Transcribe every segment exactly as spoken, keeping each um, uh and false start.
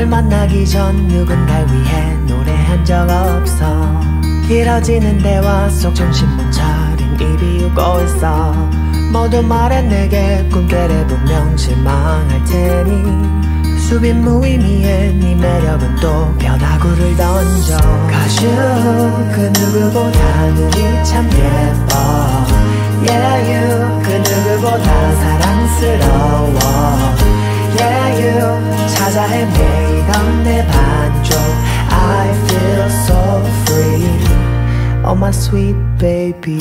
널 만나기 전 누군 날 위해 노래한 적 없어. 길어지는 대화 속 정신 못 차린 입이 비우고 있어. 모두 말해 내게 꿈결에 분명 실망할 테니 수빈 무의미해 네 매력은 또 변화구를 던져. Cause you 그 누구보다 눈이 참 예뻐. Yeah you 그 누구보다 사랑스러워. Yeah you 찾아 헤매이던 내 반쪽 I feel so free. Oh my sweet baby.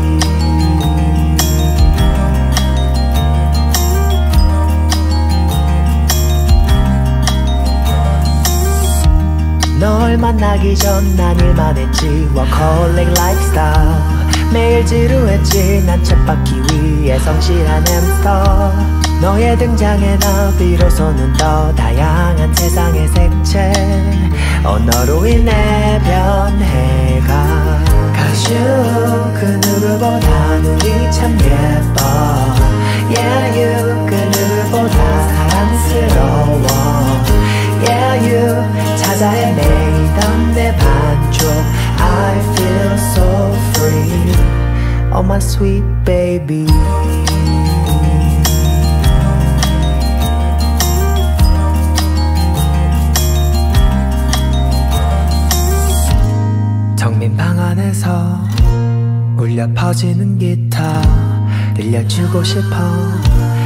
널 만나기 전 난 일만 했지 workaholic lifestyle. 매일 지루했지 난 쳇바퀴 위에 성실한 햄스터. 너의 등장에 나 비로소 눈 떠 다양한 세상의 색채 언어로 인해 변해가. Cause you 그 누구보다 눈이 참 예뻐. Yeah you 그 누구보다 사랑스러워. Yeah you 찾아 헤매이던 내 반쪽 I feel so free. Oh my sweet baby. 정민 방 안에서 울려 퍼지는 기타 들려주고 싶어.